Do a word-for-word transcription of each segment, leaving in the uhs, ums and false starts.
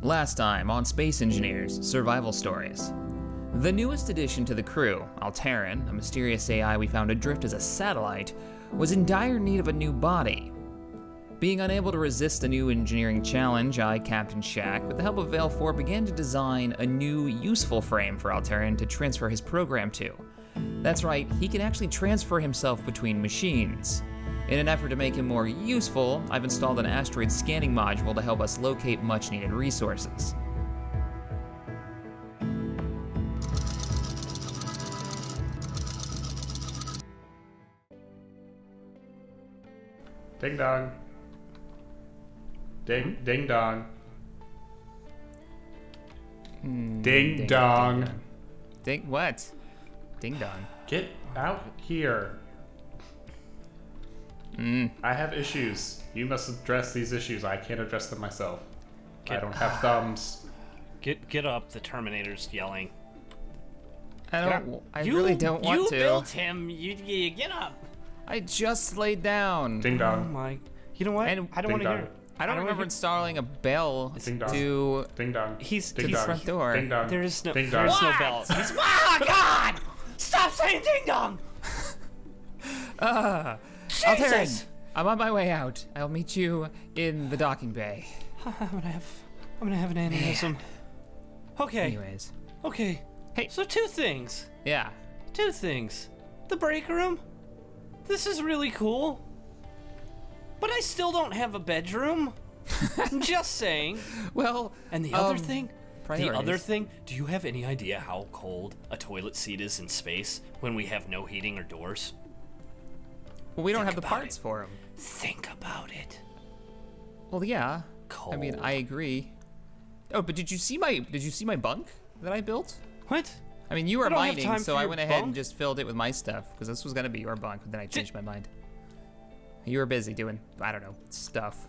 Last time on Space Engineers Survival Stories. The newest addition to the crew, Alteran, a mysterious A I we found adrift as a satellite, was in dire need of a new body. Being unable to resist a new engineering challenge, I, CaptainShack, with the help of Valefor, began to design a new, useful frame for Alteran to transfer his program to. That's right, he can actually transfer himself between machines. In an effort to make him more useful, I've installed an asteroid scanning module to help us locate much-needed resources. Ding dong. Ding, ding dong. Mm, ding, ding dong. Ding, ding what? Ding dong. Get out here. Mm. I have issues. You must address these issues. I can't address them myself. Get, I don't have thumbs. Get get up. The Terminator's yelling. I don't. I you, really don't want you to. You built him. You, you get up. I just laid down. Ding dong. Oh my. You know what? And I don't want to hear. I don't, I don't remember installing a bell Ding dong. to Ding dong. He's ding to dong. the front door. Ding dong. There is no. Ding There dong. is no bell. He's. Oh God! Stop saying ding dong. Uh, Jesus. Alteran, I'm on my way out. I'll meet you in the docking bay. I'm gonna have. I'm gonna have an aneurysm. Okay. Anyways. Okay. Hey. So two things. Yeah. Two things. The break room. This is really cool. But I still don't have a bedroom. I'm just saying. Well. And the um, other thing. priorities. The other thing. Do you have any idea how cold a toilet seat is in space when we have no heating or doors? Well, we don't Think have the about parts it. for them. Think about it. Well, yeah. Cold. I mean, I agree. Oh, but did you see my did you see my bunk that I built? What? I mean, you were I don't have mining, time so for I your went ahead bunk. and just filled it with my stuff because this was gonna be your bunk, but then I changed my mind. You were busy doing, I don't know, stuff.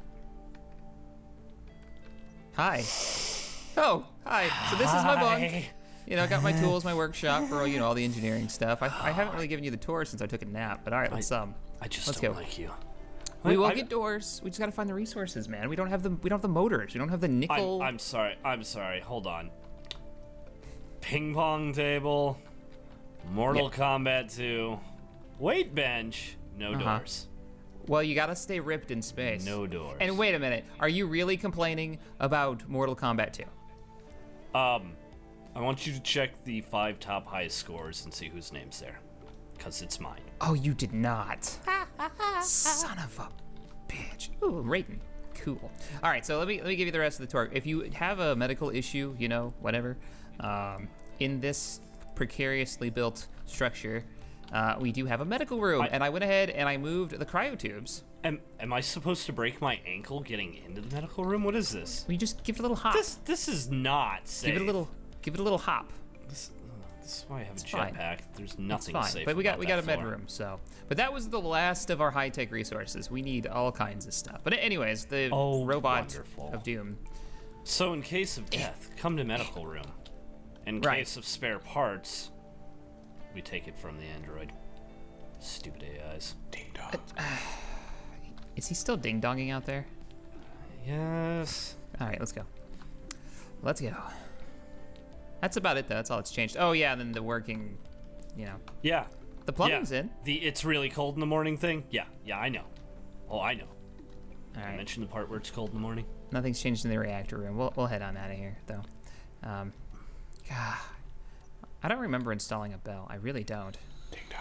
Hi. Oh, hi. So this is my bunk. Hi. You know, I got my tools, my workshop for you know all the engineering stuff. I, I haven't really given you the tour since I took a nap, but all right, let's um. I just let's don't go. like you. We I- will I- get doors. We just gotta find the resources, man. We don't have the we don't have the motors. We don't have the nickel. I'm, I'm sorry. I'm sorry. Hold on. Ping pong table. Mortal Yeah. Kombat two. Weight bench. No Uh-huh. doors. Well, you gotta stay ripped in space. No doors. And wait a minute, are you really complaining about Mortal Kombat two? Um, I want you to check the five top highest scores and see whose name's there, cause it's mine. Oh, you did not. Son of a bitch. Ooh, rating. Cool. All right, so let me let me give you the rest of the tour. If you have a medical issue, you know, whatever, um, in this precariously built structure, uh, we do have a medical room, I- and I went ahead and I moved the cryotubes. Am Am I supposed to break my ankle getting into the medical room? What is this? We just give it a little hop. This This is not safe. give it a little, give it a little hop. This, uh, this is why I have a fine. jetpack. There's It's nothing fine, safe. but we got about we got a that med floor. room, so. But that was the last of our high tech resources. We need all kinds of stuff. But anyways, the Oh, robot wonderful. of doom. So in case of death, come to medical room. In Right. case of spare parts, we take it from the android. Stupid A Is. Ding dong. Is he still ding donging out there? Yes. All right, let's go. Let's go. That's about it, though. That's all that's changed. Oh yeah, and then the working, you know, Yeah. the plumbing's yeah. in. The it's really cold in the morning thing? Yeah, yeah, I know. Oh, I know. All I right. mentioned the part where it's cold in the morning. Nothing's changed in the reactor room. We'll we'll head on out of here, though. Um, God, I don't remember installing a bell. I really don't. Ding dong.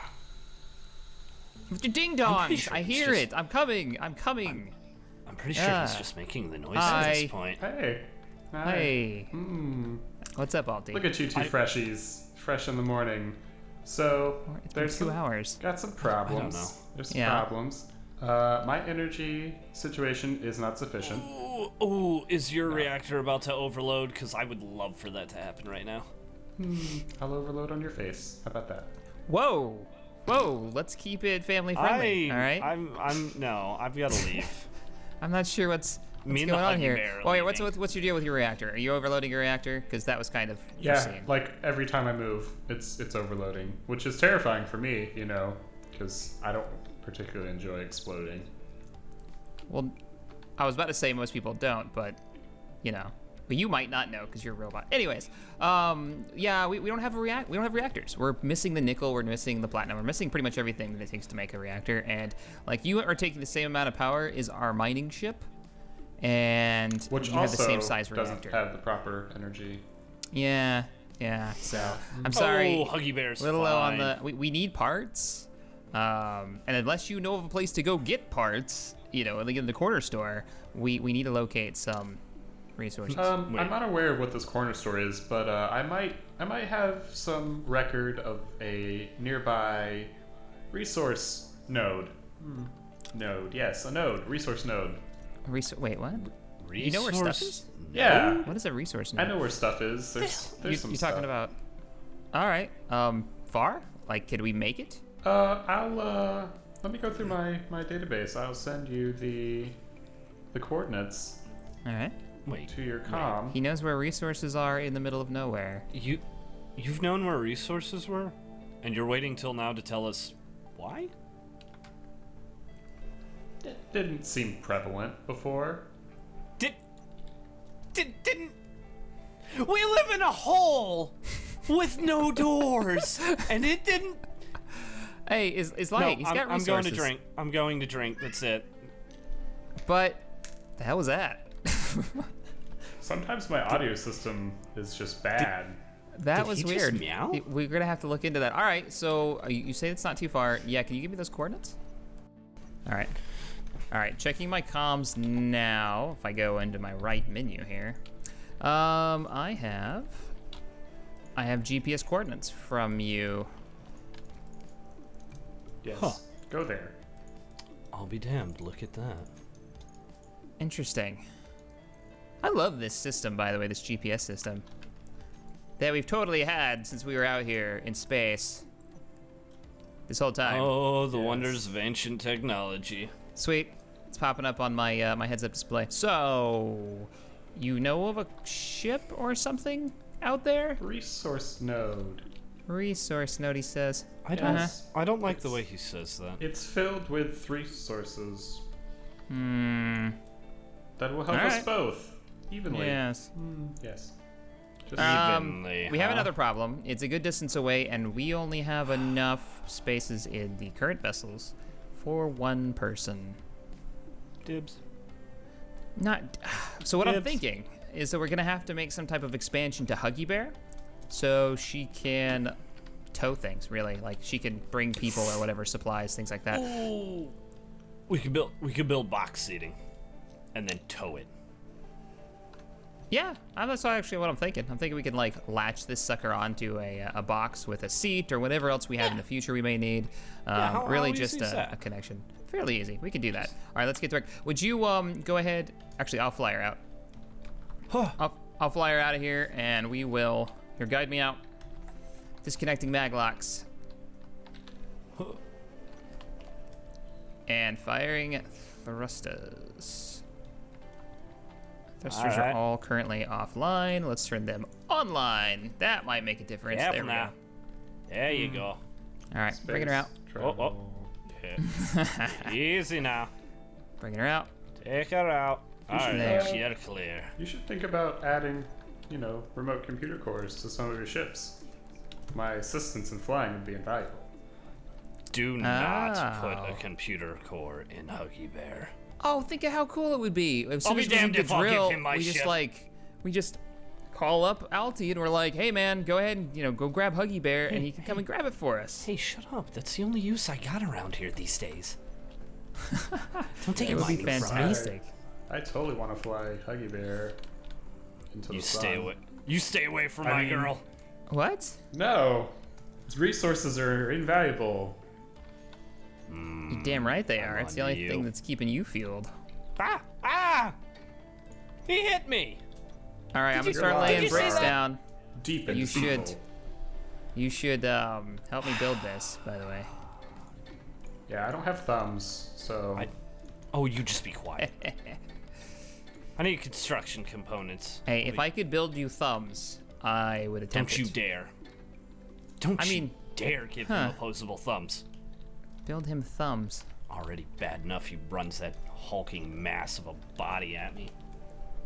Ding I'm dongs! pretty sure I he's hear just- it. I'm coming. I'm coming. I'm pretty sure Yeah. he's just making the noise Hi. at this point. Hey. Hi. Hey, Mm. what's up, Alti? Look at you two I- freshies. Fresh in the morning. So, It's been there's two some, hours. got some problems. know. There's some Yeah. problems. Uh, my energy situation is not sufficient. Ooh, ooh, is your reactor about to overload? Because I would love for that to happen right now. I'll overload on your face. How about that? Whoa, whoa! Let's keep it family friendly. I, all right. I'm, I'm, no, I've got to leave. I'm not sure what's, what's Me and going the on Huggy here. Bear are Oh wait, what's, leaving. what's what's your deal with your reactor? Are you overloading your reactor? Because that was kind of Yeah, foreseen. like every time I move, it's it's overloading, which is terrifying for me, you know, because I don't particularly enjoy exploding. Well, I was about to say most people don't, but you know, But you might not know because you're a robot. Anyways, um, yeah, we, we don't have a react. We don't have reactors. We're missing the nickel. We're missing the platinum. We're missing pretty much everything that it takes to make a reactor. And like you are taking the same amount of power as our mining ship, and Which you also have the same size doesn't reactor. have the proper energy. Yeah, yeah. So I'm sorry. Oh, Huggy Bear's a little low on fine. the. We, we need parts, um, and unless you know of a place to go get parts, you know, like in the corner store, we we need to locate some resources. Um, Wait. I'm not aware of what this corner store is, but uh, I might I might have some record of a nearby resource node. Hmm. Node, yes, a node, resource node. Resou- Wait, what? Resource? You know where stuff is? Yeah, What is a resource I node? know where stuff is. There's there's You, some you're stuff. talking about. All right. Um, far? Like, could we make it? Uh, I'll uh, let me go through my my database. I'll send you the the coordinates All right. Wait, to your comm. He knows where resources are in the middle of nowhere. you, you've known where resources were, and you're waiting till now to tell us why? It didn't seem prevalent before. Did, did, didn't. We live in a hole with no doors, and it didn't. Hey, is is No, like he's I'm, got I'm resources. going to drink. I'm going to drink. That's it. But the hell was that? Sometimes my audio system is just bad. That Did was he just weird. meow? We're gonna have to look into that. All right. So uh, you you say it's not too far. Yeah. Can you give me those coordinates? All right. All right. Checking my comms now. If I go into my right menu here, um, I have I have G P S coordinates from you. Yes. Huh. Go there. I'll be damned. Look at that. Interesting. I love this system, by the way, this G P S system that we've totally had since we were out here in space this whole time. Oh, the Yes. wonders of ancient technology. Sweet. It's popping up on my uh, my heads-up display. So, you know of a ship or something out there? Resource node. Resource node, he says. I don't. Uh-huh. I don't like the way he says that. It's filled with resources Hmm. that will help All us right. both evenly. Yes. Yes. Just Um, Evenly, we have huh? another problem. It's a good distance away, and we only have enough spaces in the current vessels for one person. Dibs. Not. So what I'm Dibs. thinking is that we're gonna have to make some type of expansion to Huggy Bear, so she can tow things. Really, like she can bring people or whatever supplies, things like that. Ooh. We could build. We could build box seating, and then tow it. Yeah, uh, that's actually what I'm thinking. I'm thinking we can like latch this sucker onto a, a box with a seat or whatever else we have in the future we may need. Um, Yeah, how- really how just easy is a, that? a connection. Fairly easy. We can do that. All right, let's get to work. Would you um go ahead? Actually, I'll fly her out. Huh. I'll, I'll fly her out of here, and we will. Here, guide me out. Disconnecting mag locks. And firing thrusters. Thrusters Alright. are all currently offline. Let's turn them online. That might make a difference. Careful There we now. go. There you go. All right, bringing her out. space Oh, oh. travel. Yeah. Easy now. Bringing her out. Take her out. All should, right, uh, you're clear. You should think about adding, you know, remote computer cores to some of your ships. My assistance in flying would be invaluable. Do not put Oh. a computer core in Huggy Bear. Oh, think of how cool it would be. As soon be as we damned leave if the I'll give drill, him my we just ship. like, we just call up Alti and we're like, hey man, go ahead and, you know, go grab Huggy Bear and he can come and grab it for us. Hey, shut up. That's the only use I got around here these days. Don't take It it would be minding from me. fantastic. I totally want to fly Huggy Bear into You the stay sun. away. You stay away from I my mean- girl. What? No, its resources are invaluable. You're damn right they are. I'm It's the on only you. thing that's keeping you fueled. Ah! Ah! He hit me. All right, I'm gonna you- start did laying you see bricks that? down. Deep and You should. deceitful. You should um, help me build this, by the way. Yeah, I don't have thumbs, so I- Oh, you just be quiet. I need construction components. Hey, if I could build you thumbs, I would attempt Don't you it. dare. Don't I you mean, dare give huh. him opposable thumbs. Build him thumbs. Already bad enough he runs that hulking mass of a body at me.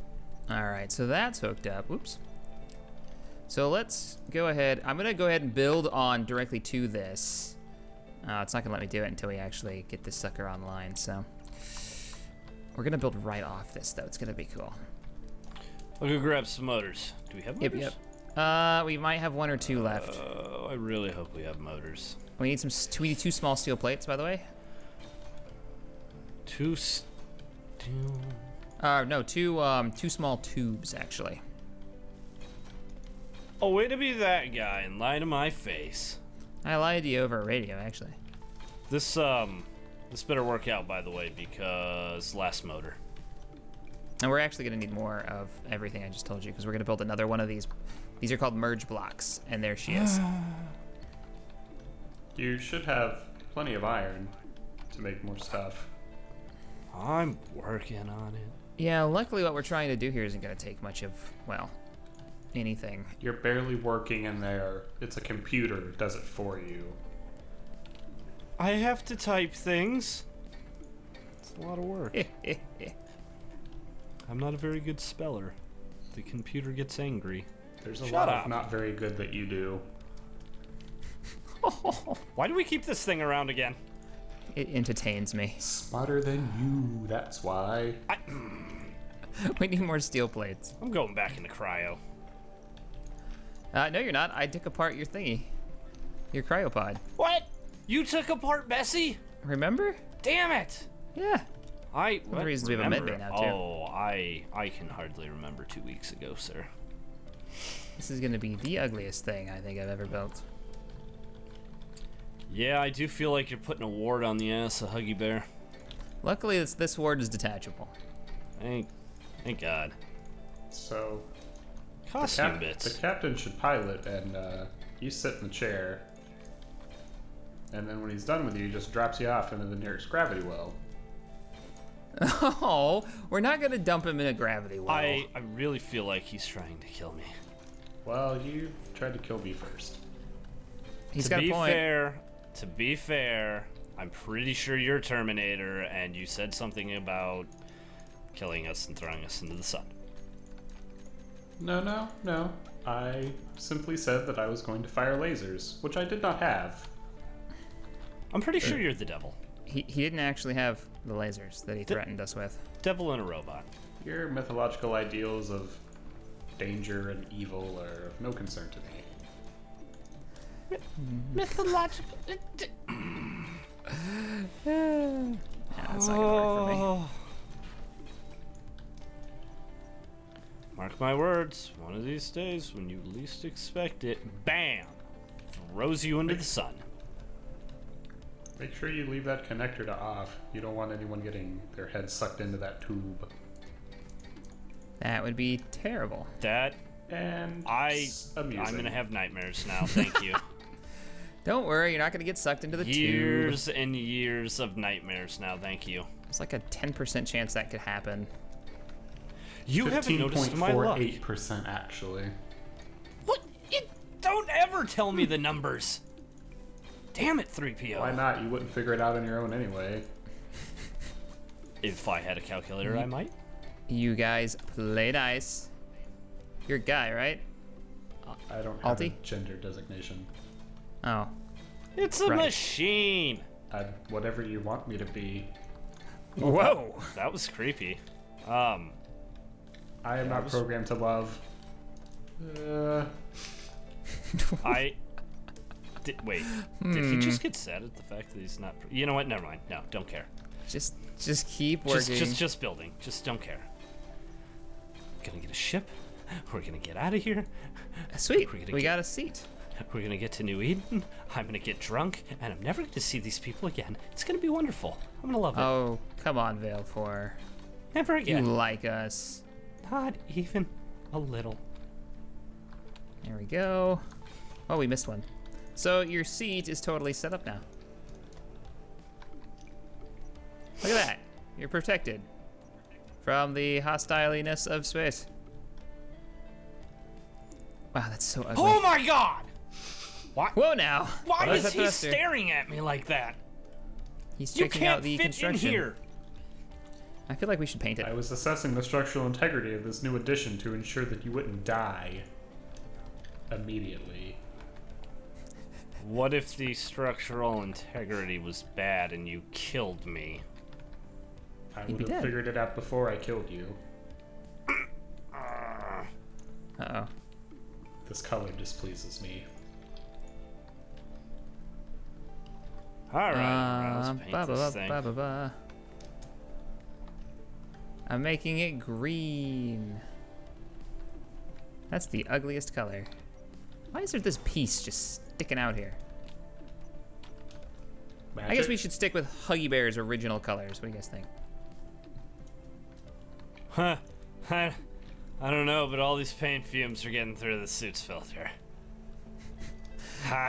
All right, so that's hooked up. Oops. So let's go ahead. I'm gonna go ahead and build on directly to this. Uh, it's not gonna let me do it until we actually get this sucker online. So we're gonna build right off this, though. It's gonna be cool. I'll go grab some motors. Do we have motors? Yep, yep. Uh, we might have one or two left. Oh, I really hope we have motors. We need some. We need two small steel plates, by the way. Two steel. Uh, no, two um, two small tubes actually. Oh, way to be that guy and lie to my face. I lied to you over radio, actually. This um, this better work out, by the way, because last motor. And we're actually gonna need more of everything I just told you, because we're gonna build another one of these. These are called merge blocks, and there she is. You should have plenty of iron to make more stuff. I'm working on it. Yeah, luckily what we're trying to do here isn't gonna take much of, well, anything. You're barely working in there. It's a computer that does it for you. I have to type things. It's a lot of work. I'm not a very good speller. The computer gets angry. There's a Shut lot up. of not very good that you do. Why do we keep this thing around again? It entertains me. Smarter than you, that's why. I, We need more steel plates. I'm going back into cryo. Uh, no, you're not. I took apart your thingy. Your cryopod. What? You took apart Bessie? Remember? Damn it! Yeah. I. One of the reasons we have a remember- med bay now, too. Oh, I I can hardly remember two weeks ago, sir. This is gonna be the ugliest thing I think I've ever built. Yeah, I do feel like you're putting a ward on the ass of Huggy Bear. Luckily, this, this ward is detachable. Thank, thank God. So, Costume cap- bits. the captain should pilot, and uh, you sit in the chair. And then when he's done with you, he just drops you off into the nearest gravity well. Oh, we're not gonna dump him in a gravity well. I I really feel like he's trying to kill me. Well, you tried to kill me first. He's to got be a point. fair, to be fair, I'm pretty sure you're Terminator, and you said something about killing us and throwing us into the sun. No, no, no. I simply said that I was going to fire lasers, which I did not have. I'm pretty sure you're the devil. He, he didn't actually have the lasers that he threatened us with. Devil and a robot. Your mythological ideals of danger and evil are of no concern to me. Mythological. Yeah, that's not gonna work for me. Oh. Mark my words, one of these days, when you least expect it, bam! Throws you into the sun. Make sure you leave that connector to off. You don't want anyone getting their head sucked into that tube. That would be terrible. That, And I, it's amusing. I'm gonna have nightmares now, thank you. Don't worry, you're not gonna get sucked into the Years tube. and years of nightmares now, thank you. There's like a ten percent chance that could happen. You haven't noticed my luck. fifteen point four eight percent actually. What? It, don't ever tell me the numbers. Damn it, three P O. Why not? You wouldn't figure it out on your own anyway. If I had a calculator, I might. You guys play nice. You're a guy, right? I don't have Alti? a gender designation. Oh. It's a Right. machine. I, whatever you want me to be. Whoa! That was creepy. Um, I am not was- programmed to love. Uh, I. Did, wait, did he just get sad at the fact that he's not? You know what? Never mind. No, don't care. Just, just keep Just, working. just, just building. Just don't care. Gonna get a ship. We're gonna get out of here. Sweet. We're gonna We get- got a seat. We're gonna get to New Eden. I'm gonna get drunk, and I'm never gonna see these people again. It's gonna be wonderful. I'm gonna love it. Oh, come on, Valefor. Never You again. like us. Not even a little. There we go. Oh, we missed one. So your seat is totally set up now. Look at that. You're protected from the hostiliness of space. Wow, that's so ugly. Oh my God! Why? Whoa now. Why What is that he thruster? staring at me like that? He's You checking can't out the fit in construction. here. I feel like we should paint it. I was assessing the structural integrity of this new addition to ensure that you wouldn't die immediately. What if the structural integrity was bad and you killed me? I You'd be would have dead. figured it out before I killed you. Uh-oh. This color displeases me. All right, Uh, let's paint ba, ba, this ba, thing. ba, ba, ba. I'm making it green. That's the ugliest color. Why is there this piece just sticking out here? Magic? I guess we should stick with Huggy Bear's original colors. What do you guys think? Huh. I, I don't know, but all these paint fumes are getting through the suit's filter. Ha.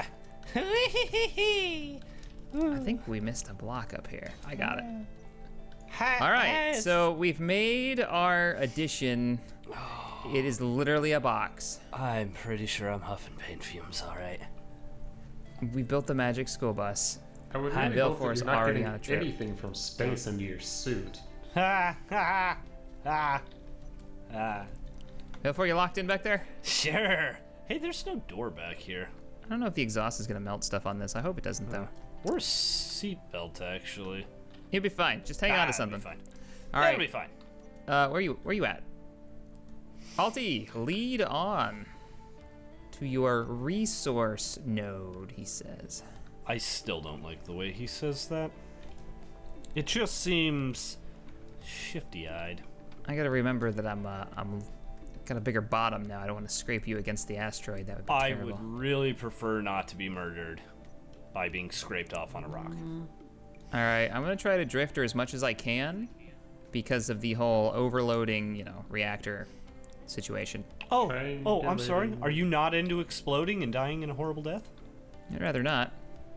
I think we missed a block up here. I got it. Ha. All right, so we've made our addition. It is literally a box. I'm pretty sure I'm huffing paint fumes, all right. We built the magic school bus. I would Hi, really hope that Valefor's you're not already getting on a trip. anything from space into your suit. Ha ha ha ha. Before you locked in back there? Sure. Hey, there's no door back here. I don't know if the exhaust is gonna melt stuff on this. I hope it doesn't though. Or a seatbelt, actually. You'll be fine. Just hang on to Ah, something. That'll be fine. All That'll right. be fine. Uh, where you where you at? Alti, lead on to your resource node, he says. I still don't like the way he says that. It just seems shifty-eyed. I gotta remember that I'm uh, I'm got a bigger bottom now. I don't want to scrape you against the asteroid. That would be I terrible. would really prefer not to be murdered by being scraped off on a rock. All right, I'm gonna try to drifter as much as I can because of the whole overloading, you know, reactor situation. Oh, Trying oh, to I'm sorry. live. Are you not into exploding and dying in a horrible death? I'd rather not.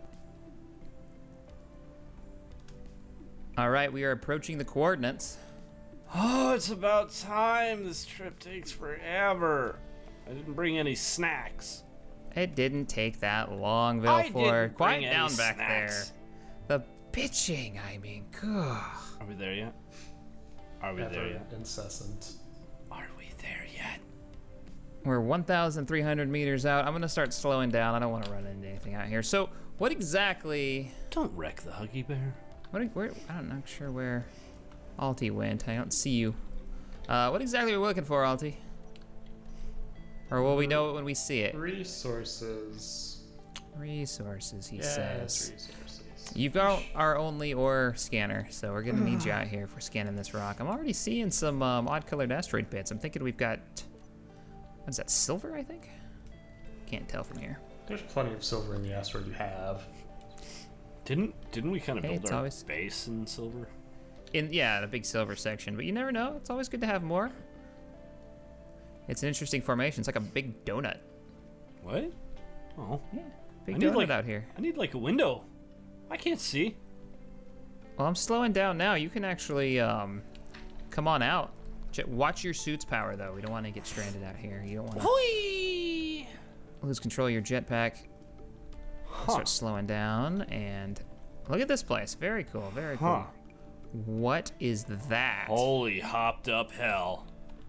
All right, we are approaching the coordinates. Oh, it's about time. This trip takes forever. I didn't bring any snacks. It didn't take that long, I Valefor. didn't Quiet bring any down back snacks. there. The pitching, I mean, ugh. Are we there yet? Are we there Ever yet? incessant. Are we there yet? We're one thousand three hundred meters out. I'm gonna start slowing down. I don't want to run into anything out here. So, what exactly? Don't wreck the Huggy Bear. What? Where? I'm not sure where Alti went. I don't see you. Uh, what exactly are we looking for, Alti? Or will we know it when we see it? Resources. Resources, he Yes, says. resources. You've got our only ore scanner, so we're gonna need you out here for scanning this rock. I'm already seeing some um, odd-colored asteroid bits. I'm thinking we've got, what is that, silver? I think. Can't tell from here. There's plenty of silver in the asteroid you have. Didn't didn't we kind of Hey, build it's our always- base in silver? In yeah, the big silver section, but you never know. It's always good to have more. It's an interesting formation. It's like a big donut. What? Oh, Yeah, big I need, donut like- out here. I need like a window. I can't see. Well, I'm slowing down now. You can actually um, come on out. Ch- Watch your suit's power, though. We don't want to get stranded out here. You don't want to Whee! lose control of your jetpack. Huh. Start slowing down, and look at this place. Very cool. Very cool. Huh. What is that? Holy hopped up hell.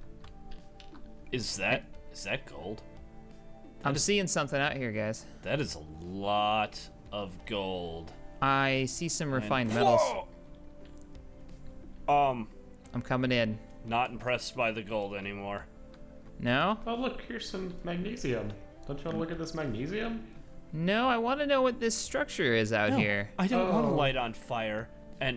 Is that is that gold? I'm seeing something out here, guys. That is a lot of gold. I see some And- refined metals. Whoa! Um, I'm coming in. not impressed by the gold anymore. No? Oh, look, here's some magnesium. Don't you want to look at this magnesium? No, I want to know what this structure is out No, here. I don't want to Oh. light on fire. And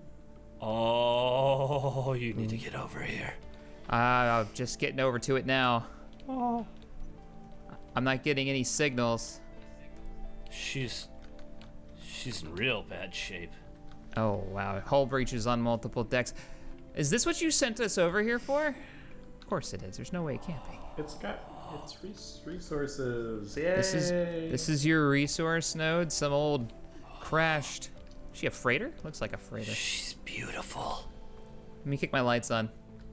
oh, you need to get over here. Uh, I'm just getting over to it now. Oh, I'm not getting any signals. she's she's in real bad shape. Oh, wow. Hull breaches on multiple decks. Is this what you sent us over here for? Of course it is. There's no way it can't be. It's got its res- resources. Yay! This is this is your resource node. Some old crashed. Is she a freighter? Looks like a freighter. She's beautiful. Let me kick my lights on.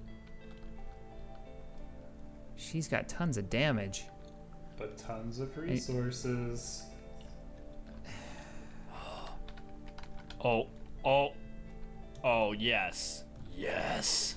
She's got tons of damage. But tons of resources. Oh, oh, oh, yes, Yes.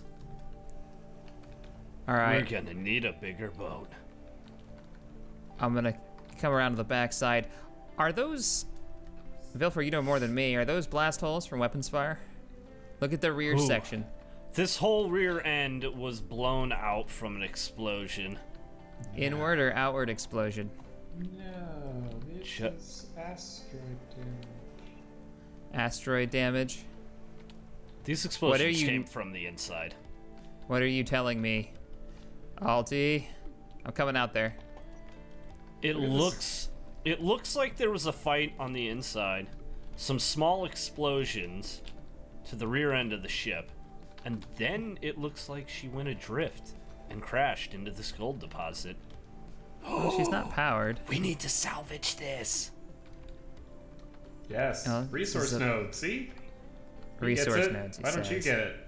All right. We're gonna need a bigger boat. I'm gonna come around to the backside. Are those, Valefor, you know more than me, are those blast holes from weapons fire? Look at the rear Ooh. section. This whole rear end was blown out from an explosion. Inward or outward explosion? No, it's Ch- just asteroid damage. Asteroid damage? These explosions you- came from the inside. What are you telling me? Alti, I'm coming out there. It Look at looks it looks like there was a fight on the inside. Some small explosions to the rear end of the ship. And then it looks like she went adrift and crashed into this gold deposit. Well, she's not powered. We need to salvage this. Yes, Oh, resource this is a- node. See? He gets Resource it. nodes, he Why don't you says. get it?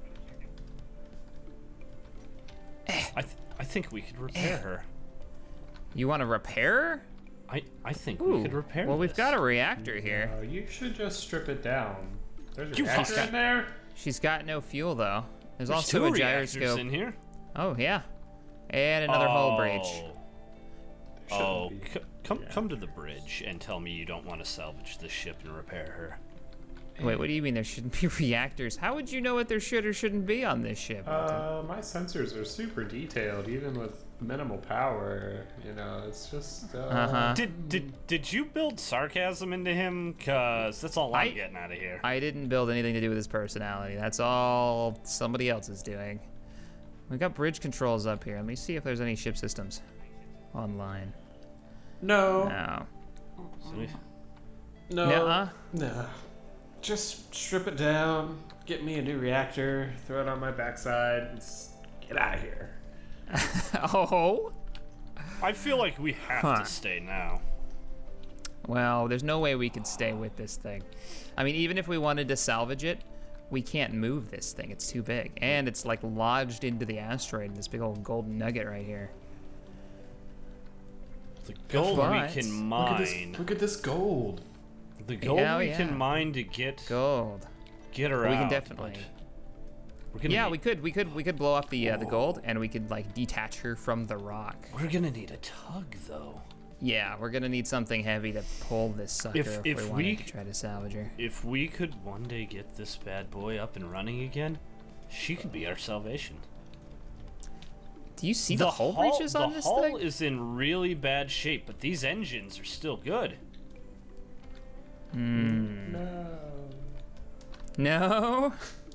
I th- I think we could repair her. You want to repair her? I I think Ooh. we could repair Well, we've this. got a reactor here. Uh, you should just strip it down. There's a You reactor fuck. in there. She's got no fuel, though. There's, There's also two a reactors gyroscope. in here. Oh, yeah. And another hull breach. Oh, Shouldn't oh be. c- come Yeah. come to the bridge and tell me you don't want to salvage this ship and repair her. Wait, what do you mean there shouldn't be reactors? How would you know what there should or shouldn't be on this ship? Uh, my sensors are super detailed, even with minimal power. You know, it's just. Uh, Uh-huh. Did did did you build sarcasm into him? Cause that's all I'm I- getting out of here. I didn't build anything to do with his personality. That's all somebody else is doing. We've got bridge controls up here. Let me see if there's any ship systems online. No. No. See? No. Nuh-uh. No. Just strip it down, get me a new reactor, throw it on my backside, and s- get out of here. Oh? I feel like we have Huh. to stay now. Well, there's no way we could stay with this thing. I mean, even if we wanted to salvage it, we can't move this thing. It's too big. And it's like lodged into the asteroid in this big old golden nugget right here. The gold But- we can Look at mine. this, look at this gold. The gold Yeah, we yeah. can mine to get Gold. get her We out. can definitely. but We're gonna Yeah, need, we could we could we could blow up the uh, the gold and we could like detach her from the rock. We're gonna need a tug though. Yeah, we're gonna need something heavy to pull this sucker If- if, if we we wanted c- to try to salvage her. If we could one day get this bad boy up and running again, she could be our salvation. Do you see the, hull breaches on the this hull thing? is in really bad shape, but these engines are still good. No. No.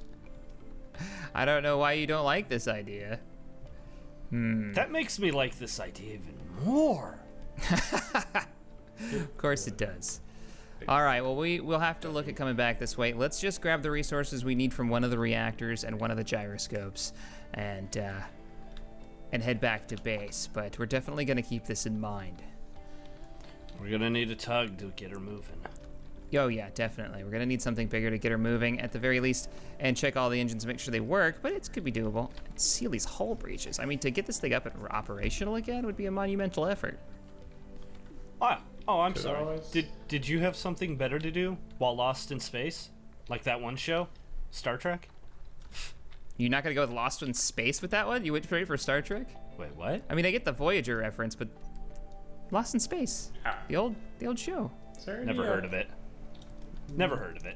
I don't know why you don't like this idea. Hmm. That makes me like this idea even more. Of course it does. All right, well, we, we'll have to look at coming back this way. Let's just grab the resources we need from one of the reactors and one of the gyroscopes and, uh, and head back to base. But we're definitely going to keep this in mind. We're gonna need a tug to get her moving. Oh, yeah, definitely. We're going to need something bigger to get her moving at the very least and check all the engines, make sure they work, but it could be doable. Seal these hull breaches. I mean, to get this thing up and operational again would be a monumental effort. Oh, oh, I'm Could sorry. always- Did did you have something better to do while lost in space, like that one show, Star Trek? You're not going to go with Lost in Space with that one? You went straight for Star Trek? Wait, what? I mean, I get the Voyager reference, but Lost in Space, Ah. the old, the old show. Is there any, Never uh, heard of it. Never heard of it.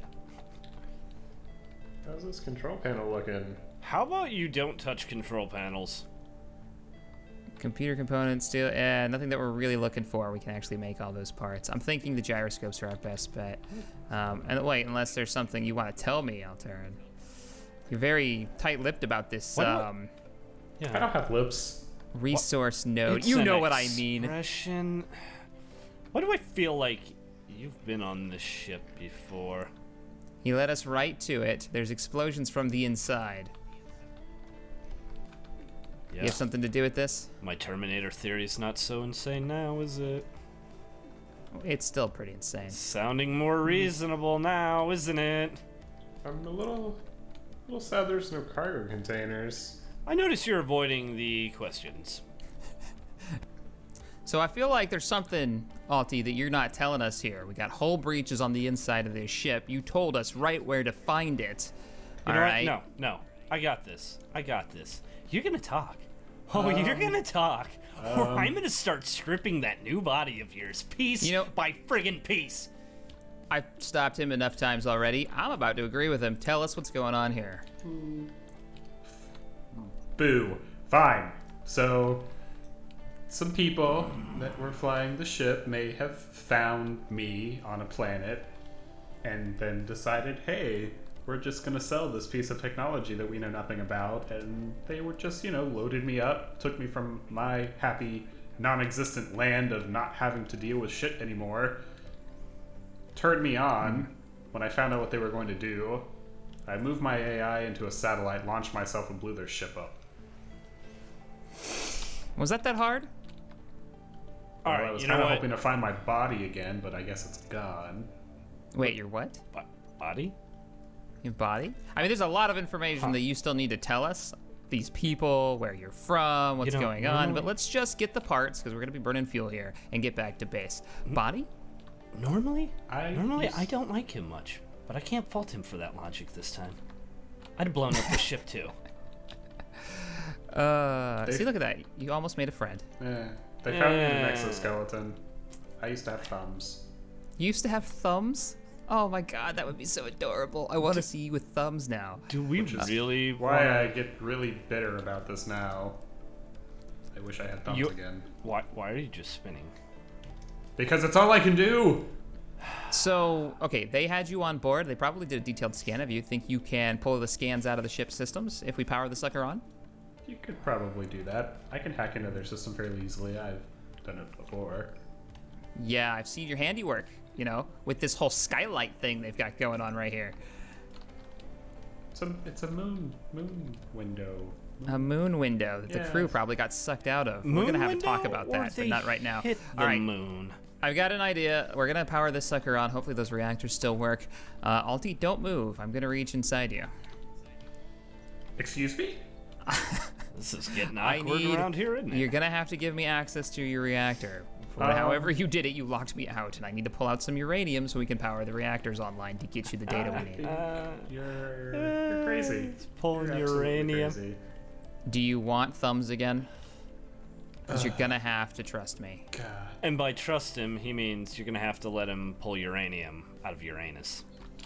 How's this control panel looking? How about you don't touch control panels? Computer components, still, eh, nothing that we're really looking for. We can actually make all those parts. I'm thinking the gyroscopes are our best bet. Um, and wait, unless there's something you want to tell me, Alteran. You're very tight-lipped about this Why do I- um, I Yeah. don't have lips. resource node. It's You an know what I mean. Expression. Why do I feel like you've been on this ship before? He led us right to it. There's explosions from the inside. Yeah. You have something to do with this? My Terminator theory's not so insane now, is it? It's still pretty insane. Sounding more reasonable now, isn't it? I'm a little, little sad there's no cargo containers. I notice you're avoiding the questions. So I feel like there's something, Alti, that you're not telling us here. We got hull breaches on the inside of this ship. You told us right where to find it. You All know what? right. No, no. I got this. I got this. You're gonna talk. Oh, Um, you're gonna talk. or um, I'm gonna start stripping that new body of yours, piece You know- by friggin' piece. I've stopped him enough times already. I'm about to agree with him. Tell us what's going on here. Boo. Fine. So, some people that were flying the ship may have found me on a planet and then decided, hey, we're just gonna sell this piece of technology that we know nothing about. And they were just, you know, loaded me up, took me from my happy, non-existent land of not having to deal with shit anymore, turned me on when I found out what they were going to do. I moved my A I into a satellite, launched myself, and blew their ship up. Was that that hard? All Well, right, I was you know kind of what? hoping to find my body again, but I guess it's gone. Wait, your what? Bo- body? Your body? I mean, there's a lot of information Huh. that you still need to tell us. These people, where you're from, what's You know, going on. But normally- let's just get the parts, because we're going to be burning fuel here, and get back to base. Mm-hmm. Body? Normally, I normally used- I don't like him much, but I can't fault him for that logic this time. I'd have blown up the ship too. Uh, They- see, look at that. You almost made a friend. Eh, they found me in an Eh. exoskeleton. I used to have thumbs. You used to have thumbs? Oh my god, that would be so adorable. I want to see you with thumbs now. Do we Which is really? Why wanna- I get really bitter about this now. I wish I had thumbs You- again. Why? Why are you just spinning? Because it's all I can do! So, okay, they had you on board. They probably did a detailed scan of you. Think you can pull the scans out of the ship's systems if we power the sucker on? You could probably do that. I can hack into their system fairly easily. I've done it before. Yeah, I've seen your handiwork, you know, with this whole skylight thing they've got going on right here. It's a, it's a moon moon window. A moon window that the Yeah. crew probably got sucked out of. We're Moon gonna have to window, talk about or that, but they not right now. Hit the All right, moon. I've got an idea. We're gonna power this sucker on. Hopefully those reactors still work. Uh, Alti, don't move. I'm gonna reach inside you. Excuse me? This is getting I awkward need- around here, isn't it? You're gonna have to give me access to your reactor. For Um, however you did it, you locked me out, and I need to pull out some uranium so we can power the reactors online to get you the data we need. Uh, You're, you're crazy. It's pulling You're absolutely uranium. crazy. Do you want thumbs again? Because you're gonna have to trust me. God. And by trust him, he means you're gonna have to let him pull uranium out of Uranus.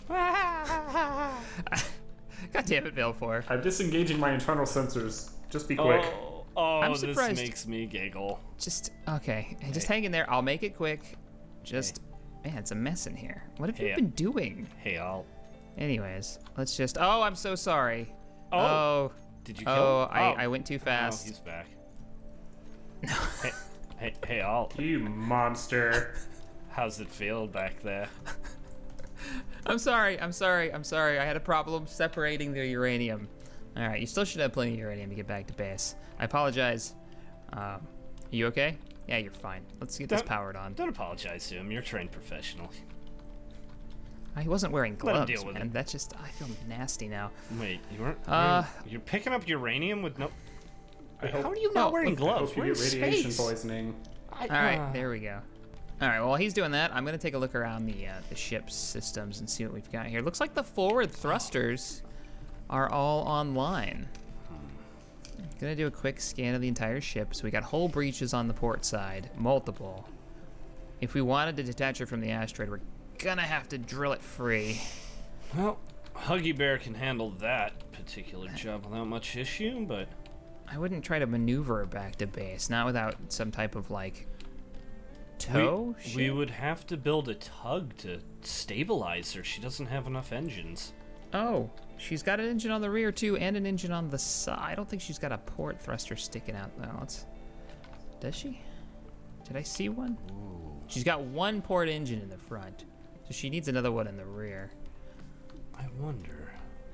God damn it, Valefor. I'm disengaging my internal sensors. Just be quick. Oh, oh I'm this surprised. makes me giggle. Just, okay. Hey, Just Hey. hang in there. I'll make it quick. Just, man, it's a mess in here. What have Hey, you uh, been doing? Hey, I'll. Anyways, let's just, oh, I'm so sorry. Oh, Oh, did you kill oh, him? I, I went too Oh, fast. he's back. hey, hey, hey, I'll. You monster. How's it feel back there? I'm sorry, I'm sorry, I'm sorry. I had a problem separating the uranium. All right, you still should have plenty of uranium to get back to base. I apologize. Um, you okay? Yeah, you're fine. Let's get this Don't- powered on. Don't apologize to him. You're a trained professional. I wasn't wearing Let him gloves, deal with man. it. That's just, I feel nasty now. Wait, you weren't. Uh, you're, you're picking up uranium with no. I Wait, hope, how are you not oh, wearing look, I gloves? hope you We're in get radiation space. poisoning. I, All right, uh, there we go. All right, well, while he's doing that, I'm gonna take a look around the uh, the ship's systems and see what we've got here. Looks like the forward thrusters are all online. Gonna do a quick scan of the entire ship. So we got hull breaches on the port side, multiple. If we wanted to detach it from the asteroid, we're gonna have to drill it free. Well, Huggy Bear can handle that particular job without much issue, but I wouldn't try to maneuver her back to base, not without some type of like tow. we, ship. we would have to build a tug to stabilize her. She doesn't have enough engines. Oh, she's got an engine on the rear too, and an engine on the side. I don't think she's got a port thruster sticking out though. Let's. Does she? Did I see one? Ooh. She's got one port engine in the front, so she needs another one in the rear. I wonder.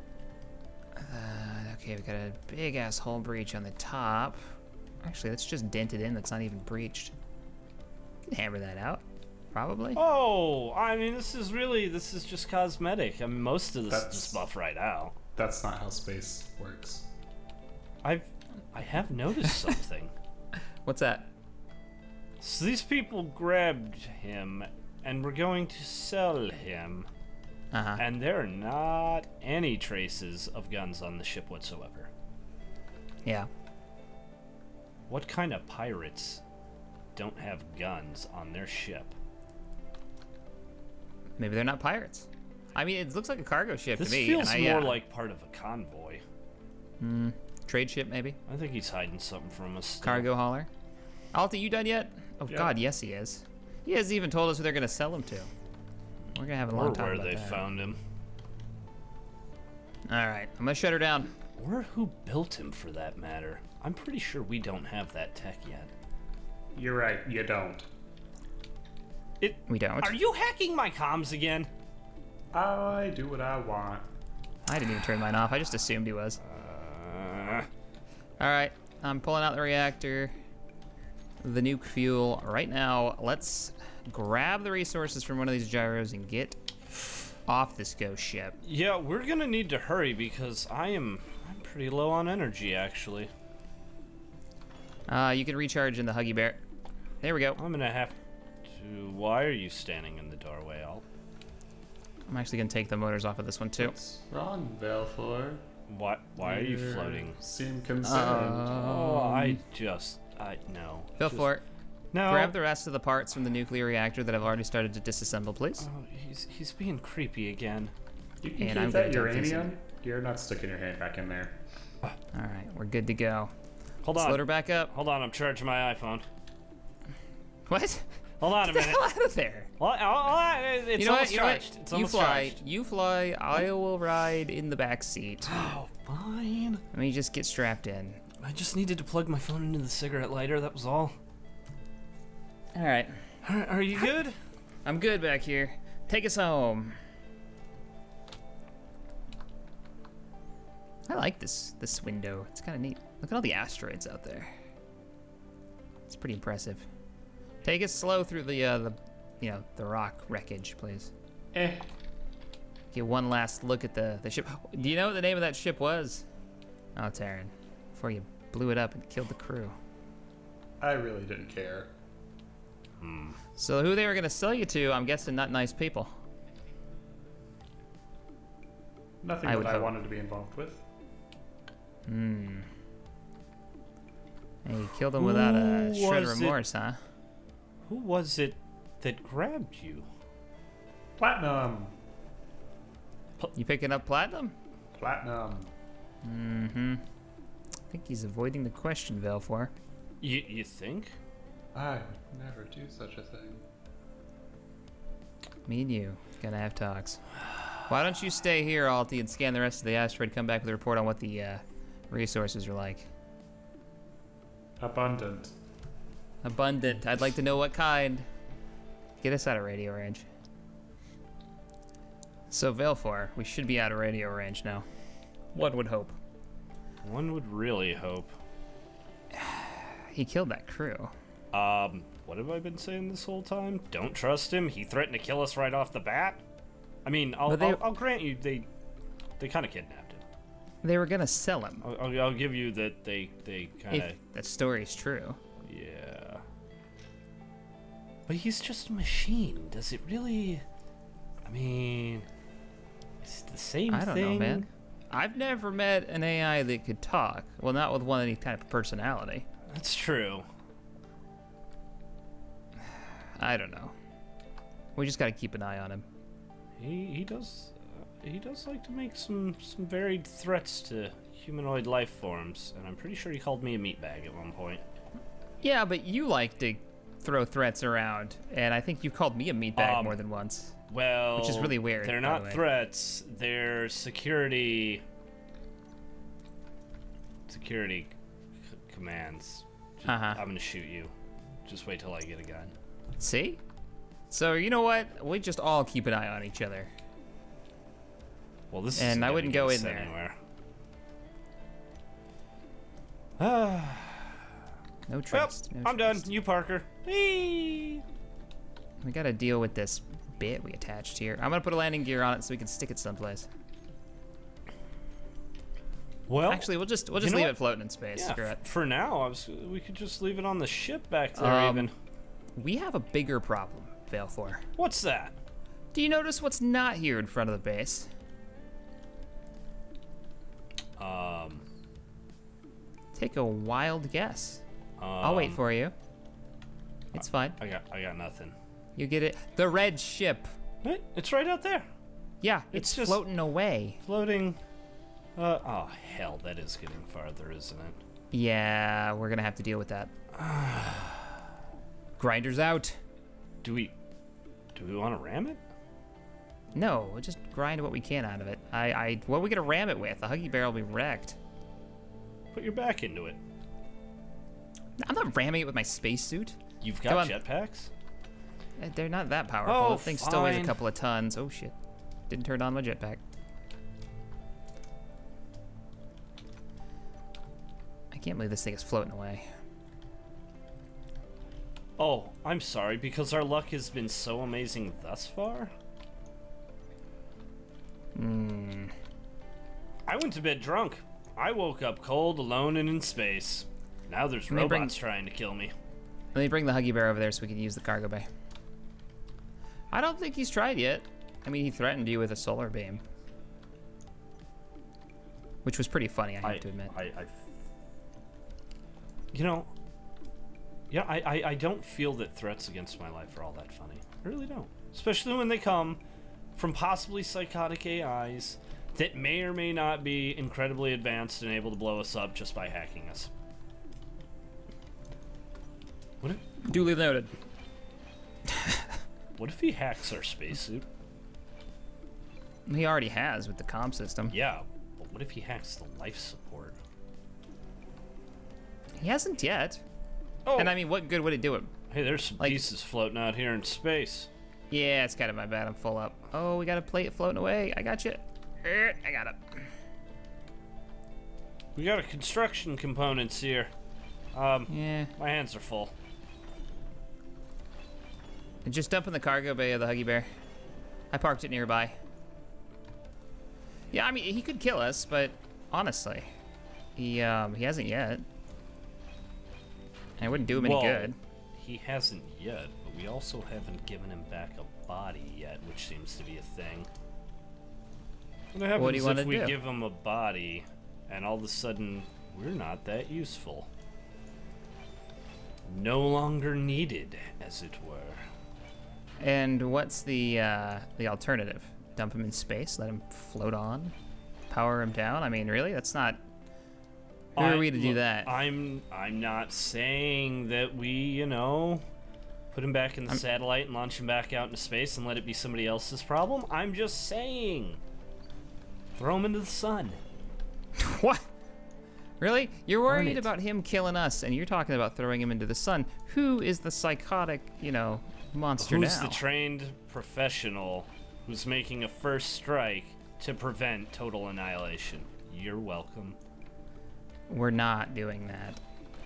Uh, okay, we got a big ass hull breach on the top. Actually, that's just dented in. That's not even breached. We can hammer that out, probably. Oh, I mean, this is really, this is just cosmetic. I mean, most of this That's- is just buff right out. That's not how space works. I've, I have noticed something. What's that? So these people grabbed him and were going to sell him. Uh-huh. And there are not any traces of guns on the ship whatsoever. Yeah. What kind of pirates don't have guns on their ship? Maybe they're not pirates. I mean, it looks like a cargo ship This to me. feels and I, more yeah. like part of a convoy. Mm, trade ship, maybe? I think he's hiding something from us. still. Cargo hauler. Alta, you done yet? Oh, Yeah. God, yes, he is. He hasn't even told us who they're going to sell him to. We're going to have a long Or time where about they that. found him. All right, I'm going to shut her down. Or who built him, for that matter. I'm pretty sure we don't have that tech yet. You're right, you don't. It. We don't. Are you hacking my comms again? I do what I want. I didn't even turn mine off. I just assumed he was. Uh, All right, I'm pulling out the reactor, the nuke fuel. Right now, let's grab the resources from one of these gyros and get off this ghost ship. yeah, we're gonna need to hurry because I am I'm pretty low on energy actually. Uh, you can recharge in the Huggy Bear. There we go. I'm gonna have to. Why are you standing in the doorway, Al? I'm actually going to take the motors off of this one, too. What's wrong, Valefor? Why? Why are you floating? Seem concerned. Oh, I just I no. Go Just- for it. No. Grab the rest of the parts from the nuclear reactor that I've already started to disassemble, please. Oh, he's he's being creepy again. You can And keep I'm that gonna take this uranium. You're not sticking your hand back in there. All right, we're good to go. Hold Let's on. load her back up. Hold on, I'm charging my iPhone. What? Hold on a Get the minute. hell out of there. Well, oh, oh, it's You know what? almost You know what? charged. It's You almost fly. charged. You fly. I will ride in the back seat. Oh, fine. Let me just get strapped in. I just needed to plug my phone into the cigarette lighter. That was all. All right. Are, are you good? I'm good back here. Take us home. I like this this window. It's kind of neat. Look at all the asteroids out there. It's pretty impressive. Take us slow through the uh, the you know the rock wreckage, please. Eh. Get one last look at the the ship. Do you know what the name of that ship was? Oh, Taryn, before you blew it up and killed the crew. I really didn't care. Hmm. So who they were gonna sell you to? I'm guessing not nice people. Nothing I that would I hope. wanted to be involved with. Hmm. And you killed them without a Who shred of was it? remorse, huh? Who was it that grabbed you? Platinum. You picking up platinum? Platinum. Mm-hmm. I think he's avoiding the question, Valefor. You you think? I would never do such a thing. Me and you gonna have talks. Why don't you stay here, Alti, and scan the rest of the asteroid? Come back with a report on what the uh, resources are like. Abundant. Abundant. I'd like to know what kind. Get us out of radio range. So Valefor, we should be out of radio range now. One would hope. One would really hope. He killed that crew. Um, what have I been saying this whole time? Don't trust him. He threatened to kill us right off the bat. I mean, I'll But they- I'll, I'll grant you they they kind of kidnapped him. They were gonna sell him. I'll, I'll, I'll give you that they they kind of If that story's true. yeah. But he's just a machine. Does it really? I mean, it's the same I don't thing. know, man. I've never met an A I that could talk. Well, not with one any type of personality. That's true. I don't know. We just gotta keep an eye on him. He he does uh, he does like to make some some varied threats to humanoid life forms, and I'm pretty sure he called me a meatbag at one point. Yeah, but you like to throw threats around, and I think you called me a meatbag Um, more than once. Well, Which is really weird, They're by not the way. threats. They're security security c- commands. Just- Uh-huh. I'm gonna shoot you. Just wait till I get a gun. See? So you know what? We just all keep an eye on each other. Well, this And isn't I gonna wouldn't get go us in there. anywhere. Ah. No Well, trust. no I'm done. trust. You, Parker. Whee! We gotta deal with this bit we attached here. I'm gonna put a landing gear on it so we can stick it someplace. Well, Actually, we'll just we'll you just know leave what? it floating in space. yeah. Screw f- it. For now, I was. We could just leave it on the ship back there. Um, even. We have a bigger problem, Valefor. What's that? Do you notice what's not here in front of the base? Um. Take a wild guess. um I'll wait for you. It's fine. I got. I got nothing. You get it. The red ship. What? It's right out there. Yeah, it's, It's just- floating away. Floating. Uh. Oh hell, that is getting farther, isn't it? Yeah, we're gonna have to deal with that. Grinders out. Do we? Do we want to ram it? No, we'll just grind what we can out of it. I, I, what are we gonna ram it with? The Huggy Bear will be wrecked. Put your back into it. I'm not ramming it with my spacesuit. You've Come got on. jetpacks? Eh, They're not that powerful. Oh, the thing still weighs a fine. couple of tons. Oh shit. Didn't turn on my jetpack. I can't believe this thing is floating away. Oh, I'm sorry, because our luck has been so amazing thus far. Hmm. I went to bed drunk. I woke up cold, alone, and in space. Now there's Let me bring- robots trying to kill me. Let me bring the Huggy Bear over there so we can use the cargo bay. I don't think he's tried yet. I mean, he threatened you with a solar beam. Which was pretty funny, I have to admit. I, I, you know, yeah, I, I, I don't feel that threats against my life are all that funny. I really don't. Especially when they come from possibly psychotic A Is that may or may not be incredibly advanced and able to blow us up just by hacking us. What if, Duly noted. what if he hacks our spacesuit? He already has with the comm system. Yeah, but what if he hacks the life support? He hasn't yet. Oh, And I mean, what good would it do him? hey, there's some like- pieces floating out here in space. Yeah, it's kind of my bad. I'm full up. Oh, we got a plate floating away. I got you. Er, I got it. We got a construction components here. Um, Yeah. my hands are full. And just dump in the cargo bay of the Huggy Bear. I parked it nearby. Yeah, I mean, he could kill us, but honestly, he um he hasn't yet. And it wouldn't do him any Well, good. He hasn't yet, but we also haven't given him back a body yet, which seems to be a thing. What happens What do you wanna if we do? give him a body, and all of a sudden we're not that useful? No longer needed, as it were. And what's the uh, the alternative? Dump him in space, let him float on, power him down? I mean, really? That's not. Who are I- we to do look, that? I'm I'm not saying that we, you know, put him back in the I'm- satellite and launch him back out into space and let it be somebody else's problem. I'm just saying, throw him into the sun. What? Really? You're Burn worried it. about him killing us, and you're talking about throwing him into the sun. Who is the psychotic, you know, monster Who's now? the trained professional who's making a first strike to prevent total annihilation? You're welcome. We're not doing that.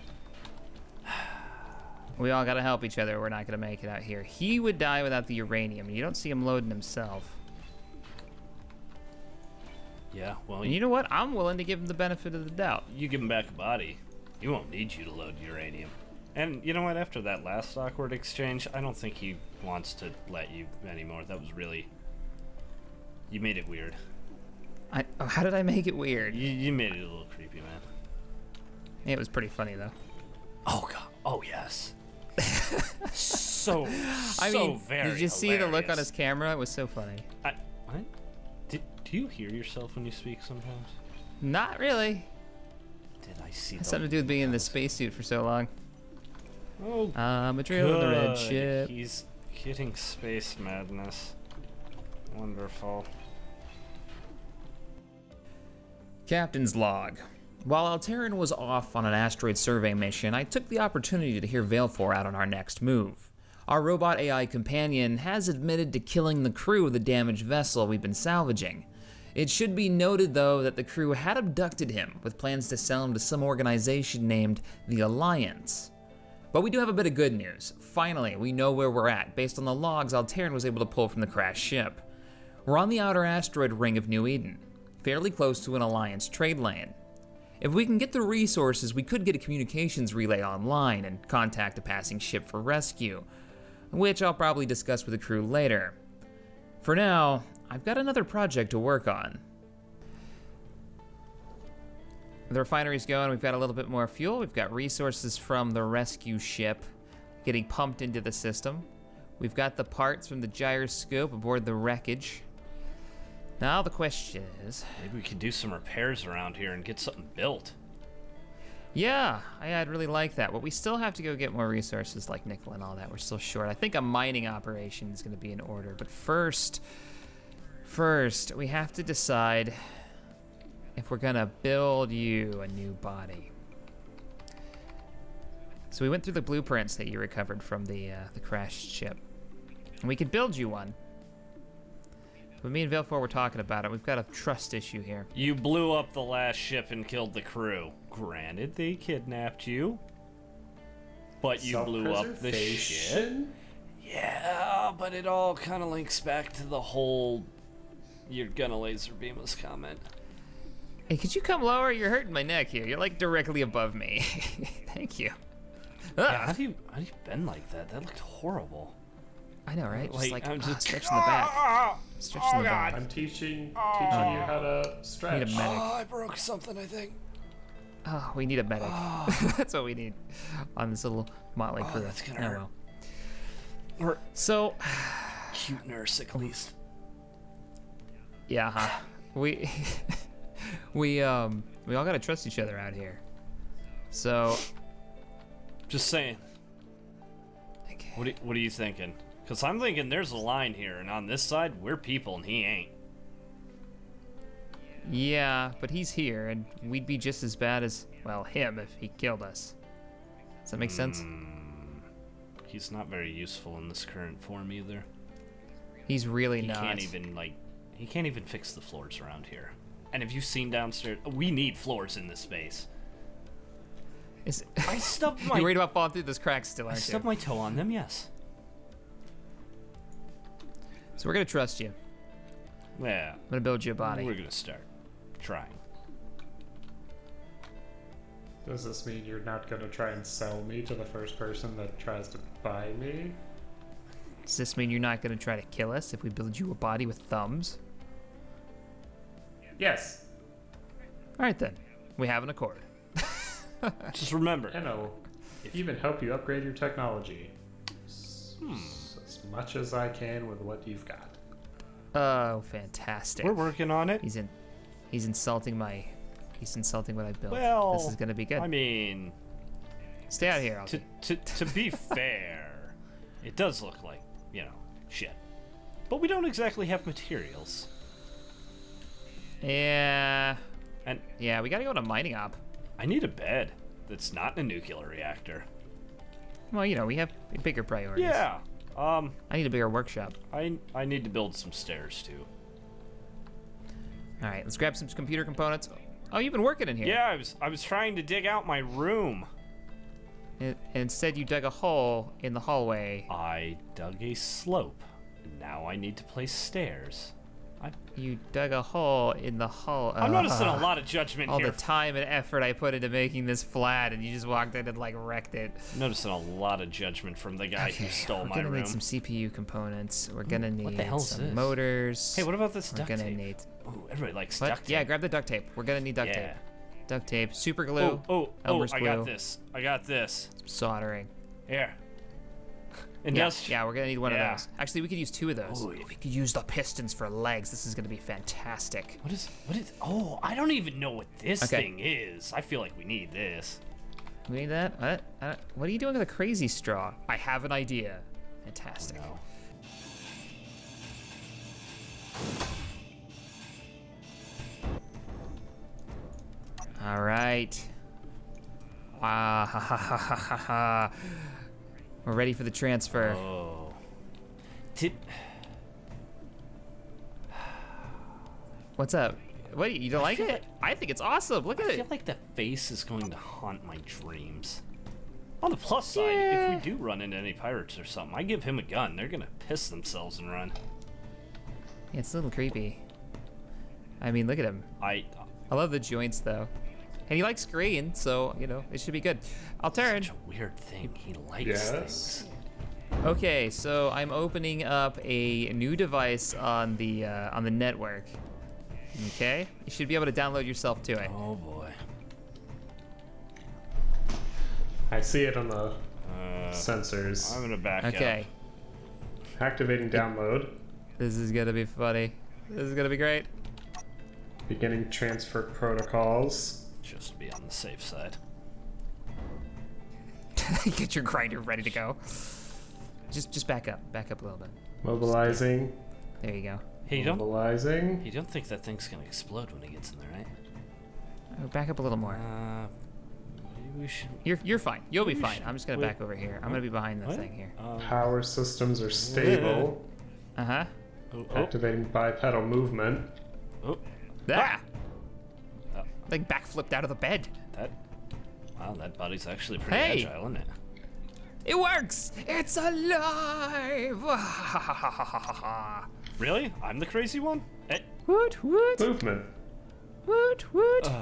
We all gotta help each other. We're not gonna make it out here. He would die without the uranium. You don't see him loading himself. Yeah, well, And you know what? I'm willing to give him the benefit of the doubt. you give him back a body, he won't need you to load uranium. And you know what? After that last awkward exchange, I don't think he wants to let you anymore. That was really... You made it weird. I, oh, how did I make it weird? You, you made it a little creepy, man. It was pretty funny though. Oh, God. Oh, yes. so, I so mean, very did you see the look on hilarious. his camera? It was so funny. I, what? Did, do you hear yourself when you speak sometimes? Not really. Did I see Has the something to do with being in the spacesuit for so long. Oh, I'm a drill in the red good. ship. He's getting space madness. Wonderful. Captain's log. While Alterran was off on an asteroid survey mission, I took the opportunity to hear Valefor out on our next move. Our robot A I companion has admitted to killing the crew of the damaged vessel we've been salvaging. It should be noted, though, that the crew had abducted him with plans to sell him to some organization named the Alliance. But we do have a bit of good news. Finally, we know where we're at, based on the logs Alteran was able to pull from the crashed ship. We're on the outer asteroid ring of New Eden, fairly close to an Alliance trade lane. If we can get the resources, we could get a communications relay online and contact a passing ship for rescue, which I'll probably discuss with the crew later. For now, I've got another project to work on. The refinery's going, we've got a little bit more fuel, we've got resources from the rescue ship getting pumped into the system. We've got the parts from the gyroscope aboard the Wreckage. Now the question is... Maybe we could do some repairs around here and get something built. Yeah, I, I'd really like that, but we still have to go get more resources like nickel and all that. We're still short. I think a mining operation is going to be in order, but first, first, we have to decide if we're going to build you a new body. So we went through the blueprints that you recovered from the, uh, the crashed ship. And we could build you one. But me and Valefor were talking about it. We've got a trust issue here. You blew up the last ship and killed the crew. Granted, they kidnapped you. But you blew up the ship. Yeah, but it all kind of links back to the whole "you're gonna laser beam us" comment. Hey, could you come lower? You're hurting my neck here. You're like directly above me. Thank you. Yeah, how do you how do you bend like that? That looked horrible. I know, right? Like, Just like I'm ah, just stretching the back. Stretching oh, the back. I'm teaching teaching you how to stretch. Need a medic. Oh, I broke something, I think. Oh, we need a medic. Oh. That's what we need on this little motley crew. Oh, that's gonna Oh, hurt. well. Or So, cute nurse, at least. yeah, huh? we we um we all gotta trust each other out here. So, Just saying. okay. What, do, what are you thinking? Because I'm thinking there's a line here, and on this side, we're people, and he ain't. Yeah, but he's here, and we'd be just as bad as, well, him if he killed us. Does that make sense? Mm, he's not very useful in this current form either. He's really He not. can't even, like, he can't even fix the floors around here. And have you seen downstairs? We need floors in this space. Is, I stubbed my... You're worried about falling through those cracks still, I aren't you? stubbed my toe on them, yes. So we're gonna trust you. Yeah. I'm gonna build you a body. We're gonna start trying. Does this mean you're not going to try and sell me to the first person that tries to buy me? Does this mean you're not gonna try to kill us if we build you a body with thumbs? Yes. All right then, we have an accord. Just remember. I know. Even help you upgrade your technology. S- Hmm. As much as I can with what you've got. Oh, fantastic. We're working on it. He's in. He's insulting my. He's insulting what I built. Well, this is gonna be good. I mean, Stay out here. I'll to to to be fair, it does look like, you know, shit. But we don't exactly have materials. Yeah. And Yeah, we gotta go to mining op. I need a bed that's not in a nuclear reactor. Well, you know, we have bigger priorities. Yeah. Um, I need a bigger workshop. I I need to build some stairs too. All right, let's grab some computer components. Oh, you've been working in here. Yeah, I was I was trying to dig out my room. And instead, you dug a hole in the hallway. I dug a slope. Now I need to place stairs. I, You dug a hole in the hull. I'm noticing a Ugh. lot of judgment All here. the time and effort I put into making this flat, and you just walked in and like wrecked it. Noticing a lot of judgment from the guy who stole we're my gonna room. need some C P U components. We're gonna need What the hell is some this? motors. Hey, what about this We're duct gonna tape? need. Ooh, everybody likes What? duct tape. Yeah, grab the duct tape. We're gonna need duct Yeah. tape. Duct tape, super glue, Oh, oh, oh! Elmer's I glue, got this. I got this. soldering. Here. Yeah, Industrial. yeah, we're gonna need one Yeah. of those. Actually, we could use two of those. Ooh, We could use the pistons for legs. This is gonna be fantastic. What is? What is? Oh, I don't even know what this Okay. thing is. I feel like we need this. We need that? What? Uh, what are you doing with a crazy straw? I have an idea. Fantastic. No. All right. Ah, ha, ha, ha, ha, ha, ha. We're ready for the transfer. Oh. Did What's up? What, you don't like feel it? like- I think it's awesome. Look at I it. feel like the face is going to haunt my dreams. On the plus side, Yeah. if we do run into any pirates or something, I give him a gun. They're gonna piss themselves and run. Yeah, it's a little creepy. I mean, look at him. I. I love the joints, though. And he likes green, so, you know, it should be good. I'll turn. Such a weird thing. He likes Yes. things. Okay, so I'm opening up a new device on the uh, on the network. Okay, you should be able to download yourself to it. Oh boy. I see it on the Uh, sensors. I'm gonna back Okay, up. Activating download. this is gonna be funny. This is gonna be great. Beginning transfer protocols. Just to be on the safe side. Get your grinder ready to go. Just just back up, back up a little bit. Mobilizing. There you go. Hey, you don't, Mobilizing. you don't think that thing's gonna explode when it gets in there, right? Oh, back up a little more. Uh, maybe we should. You're you're fine. You'll be we fine. should- I'm just gonna wait. back over here. I'm gonna be behind this What? thing here. Um, Power systems are stable. Uh huh. oh, oh, Activating bipedal movement. oh, Ah! Oh. Like backflipped out of the bed. that. Wow, that body's actually pretty Hey! agile, isn't it? It works! It's alive! Really? I'm the crazy one? Eh, Woot woot Movement. woot woot!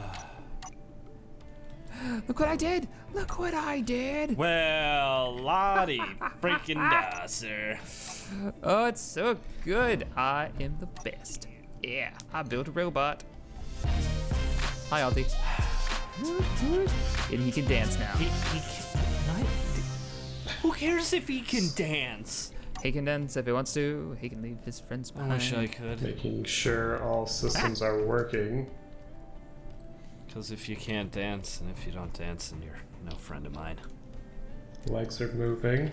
Look what I did! Look what I did! well, Lottie freaking da, sir. Oh, it's so good! I am the best. Yeah, I built a robot. Hi, Alti. Woot woot! And he can dance now. He, he can, what? Who cares if he can dance? He can dance if he wants to. He can leave his friends I behind. wish I could. Making sure all systems are working. Because if you can't dance, and if you don't dance, then you're no friend of mine. Legs are moving.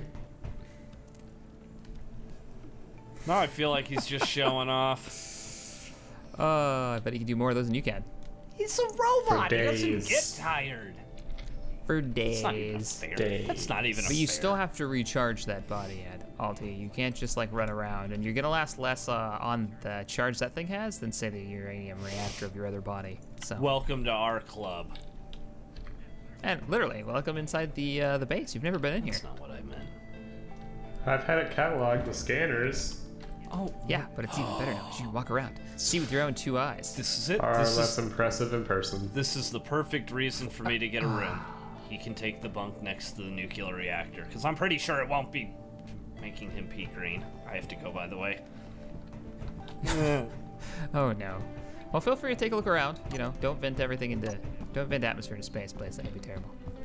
Now I feel like he's just showing off. Oh, I bet he can do more of those than you can. He's a robot. For He doesn't days. get tired. For That's not even days. fair. Days. That's not even a But you fair. still have to recharge that body, Ed, Alti. You can't just like run around, and you're gonna last less uh, on the charge that thing has than say the uranium reactor of your other body. So, Welcome to our club. and literally, welcome inside the uh, the base. You've never been in here. That's not what I meant. I've had it catalog the scanners. Oh, yeah, but it's even better now. 'Cause you can walk around, see with your own two eyes. This is it. Are This less is, impressive in person. this is the perfect reason for me to get a room. He can take the bunk next to the nuclear reactor, because I'm pretty sure it won't be making him pee green. I have to go, by the way. Oh no. Well, feel free to take a look around. You know, don't vent everything into, don't vent atmosphere into space, please. That'd be terrible.